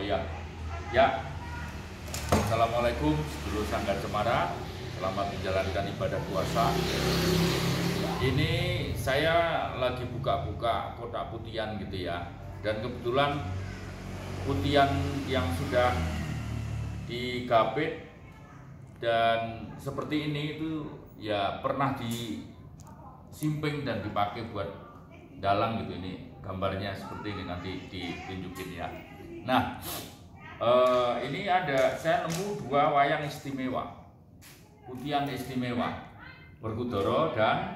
ya. Ya. Assalamualaikum sedulur Sanggar Cemara. Selamat menjalankan ibadah puasa. Ini saya lagi buka-buka kotak putihan gitu ya. Dan kebetulan putihan yang sudah digapit dan seperti ini itu ya pernah disimping dan dipakai buat dalang gitu. Ini gambarnya seperti ini, nanti ditunjukin ya. Nah, ini saya nemu dua wayang istimewa, putihan istimewa, Werkudara dan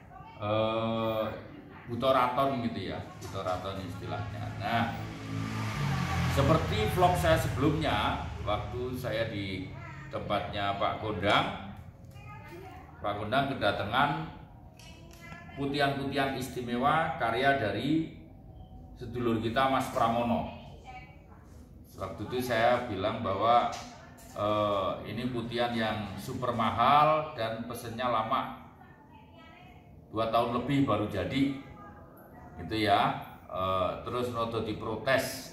Butoraton gitu ya, Butoraton istilahnya. Nah, seperti vlog saya sebelumnya, waktu saya di tempatnya Pak Gondang kedatangan putihan-putihan istimewa karya dari sedulur kita Mas Pramono. Waktu itu saya bilang bahwa ini putihan yang super mahal dan pesennya lama, 2 tahun lebih baru jadi gitu ya. Terus noto diprotes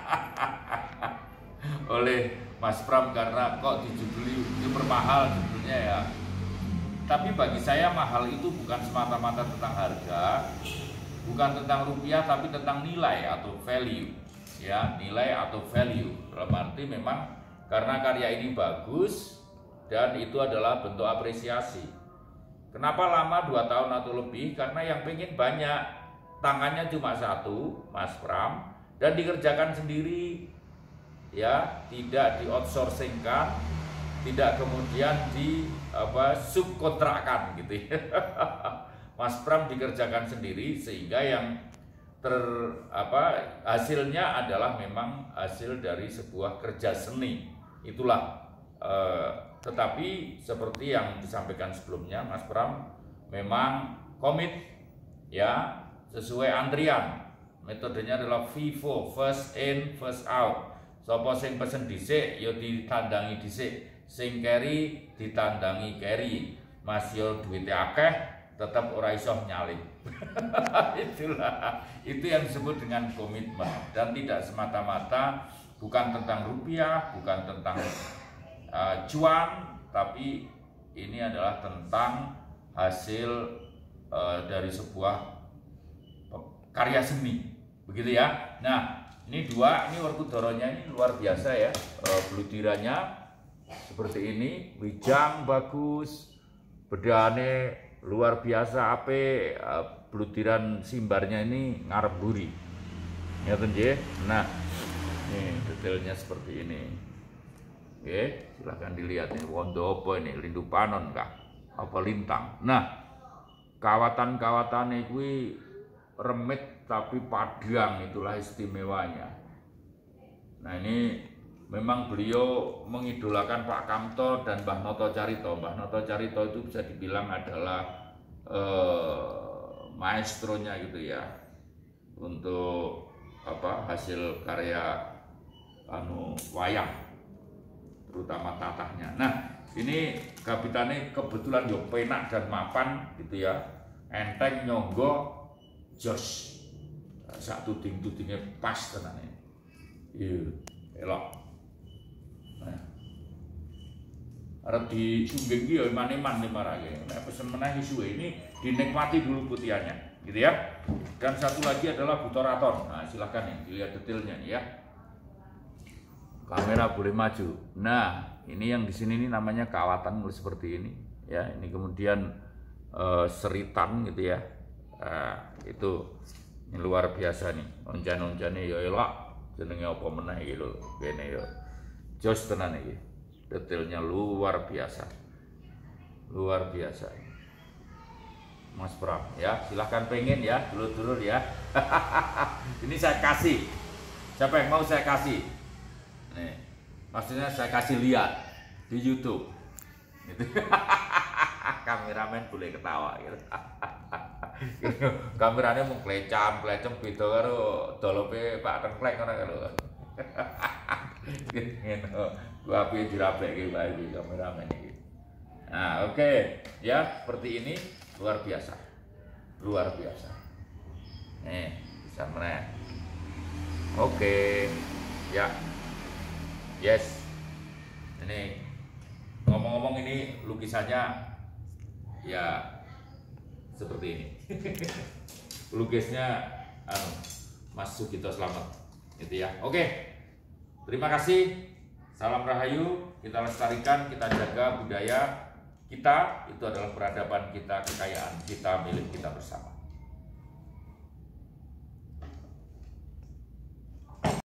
oleh Mas Pram karena kok dijuduli super mahal judulnya ya. Tapi bagi saya mahal itu bukan semata-mata tentang harga, bukan tentang rupiah, tapi tentang nilai atau value ya, nilai atau value. Dalam arti memang karena karya ini bagus dan itu adalah bentuk apresiasi. Kenapa lama 2 tahun atau lebih? Karena yang pengen banyak, tangannya cuma satu, Mas Pram, dan dikerjakan sendiri ya, tidak di outsourcingkan, tidak kemudian subkontrakkan gitu ya. Mas Pram dikerjakan sendiri sehingga yang hasilnya adalah memang hasil dari sebuah kerja seni. Itulah tetapi seperti yang disampaikan sebelumnya, Mas Pram memang komit ya, sesuai antrian. Metodenya adalah FIFO, first in first out. Sopo sing pesen dhisik ya ditandangi dhisik, sing carry ditandangi carry. Mas yo duwite akeh tetap ora iso nyalip. Itulah, itu yang disebut dengan komitmen, dan tidak semata-mata bukan tentang rupiah, bukan tentang cuan, tapi ini adalah tentang hasil dari sebuah karya seni, begitu ya. Nah, ini dua, ini Werkudaranya ini luar biasa ya, blutirannya seperti ini, wijang bagus, bedane luar biasa, blutiran simbarnya ini ngarep buri, ngeten nggih. Nah, ini detailnya seperti ini. Oke, silahkan dilihat ini wondo apa ini, lindu panon kah? Apa lintang? Nah, kawatan-kawatannya kuwi remit tapi padang, itulah istimewanya. Nah, ini memang beliau mengidolakan Pak Kamto dan Mbah Noto Carito. Mbah Noto Carito itu bisa dibilang adalah maestronya gitu ya, untuk hasil karya wayang, terutama tatahnya. Nah, ini gabitannya kebetulan yo penak dan mapan gitu ya, enteng, nyonggo, jos, sak tuding-tudingnya pas tenane. Iya, elok. Nah, arep disungging ki ya eman-eman nih marake. Nek pesen meneh suwe ini dinikmati dulu putihannya, gitu ya. Dan satu lagi adalah Butoraton. Nah, silakan nih dilihat detailnya nih ya. Kamera boleh maju. Nah, ini yang di sini ini namanya kawatan seperti ini ya. Ini kemudian seritan gitu ya. Itu ini luar biasa nih. Onjan-onjane ya elok. Jenenge apa meneh iki lho. Kene ya. Jos tenan iki. Detailnya luar biasa. Luar biasa. Mas Pram ya, silahkan pengen ya, dulur-dulur ya. Ini saya kasih. Siapa yang mau saya kasih? Nih, maksudnya saya kasih lihat di YouTube. Gitu. Kameramen boleh ketawa gitu. Kameranya mau klecam beda karo dolope Pak Tengklek ngono lho. Gitu. Gua api dirapleke bae iki kameramen iki. Nah, oke. Ya, seperti ini luar biasa. Luar biasa. Nih, bisa meneh. Oke. Ya, yes. Ini ngomong-ngomong ini lukisannya ya seperti ini. Lukisnya Mas Sugito Slamet, gitu ya. Oke, terima kasih. Salam Rahayu. Kita lestarikan, kita jaga budaya kita. Itu adalah peradaban kita, kekayaan kita, milik kita bersama.